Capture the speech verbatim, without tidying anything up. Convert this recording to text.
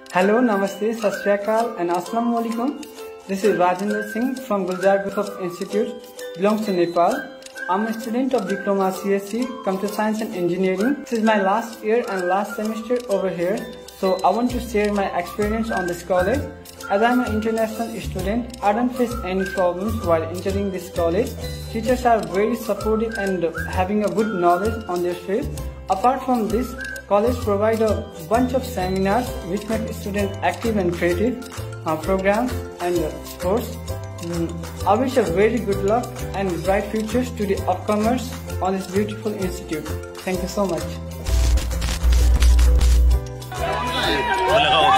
Hello, Namaste, Sat Shri Akal and Assalamu Alaikum. This is Rajendra Singh from Gulzar Group of Institute, belongs to Nepal. I'm a student of Diploma C S C, Computer Science and Engineering. This is my last year and last semester over here. So I want to share my experience on this college. As I'm an international student, I don't face any problems while entering this college. Teachers are very supportive and having a good knowledge on their field. Apart from this, college provide a bunch of seminars which make students active and creative, uh, programs and uh, sports. Mm, I wish a very good luck and bright futures to the upcomers on this beautiful institute. Thank you so much.